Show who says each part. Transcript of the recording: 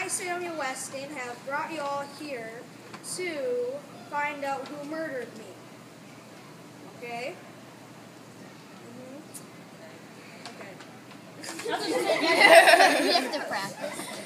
Speaker 1: I, Samuel Weston, have brought you all here to find out who murdered me. Okay? Okay.
Speaker 2: You have to practice.